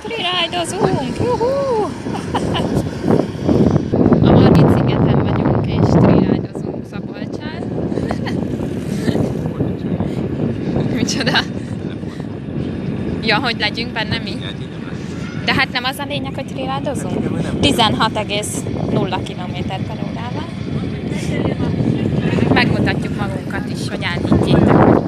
Freeride-ozunk! Juhú! A Margit-szigeten vagyunk és freeride-ozunk Szabolcsán. Micsoda? Ja, hogy legyünk benne mi? De hát nem az a lényeg, hogy freeride-ozunk? 16,0 km/h. Megmutatjuk magunkat is, hogy elhiggyétek.